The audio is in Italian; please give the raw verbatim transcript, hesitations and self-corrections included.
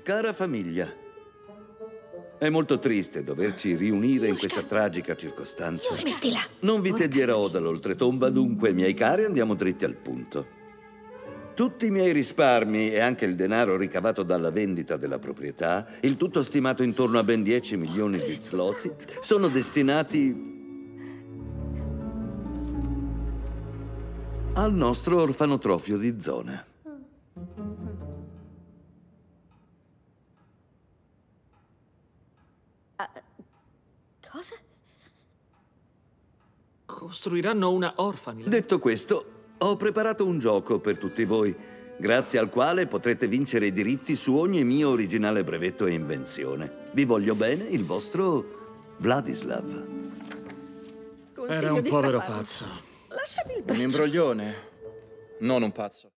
Cara famiglia, è molto triste doverci riunire in questa tragica circostanza. Smettila! Non vi tedierò dall'oltretomba, dunque, miei cari, andiamo dritti al punto. Tutti i miei risparmi e anche il denaro ricavato dalla vendita della proprietà, il tutto stimato intorno a ben dieci milioni di zloty, sono destinati al nostro orfanotrofio di zona. Cosa? Costruiranno una orphanage. Detto questo, ho preparato un gioco per tutti voi, grazie al quale potrete vincere i diritti su ogni mio originale brevetto e invenzione. Vi voglio bene, il vostro Vladislav. Era un povero pazzo. Lasciami il Un braccio. imbroglione, non un pazzo.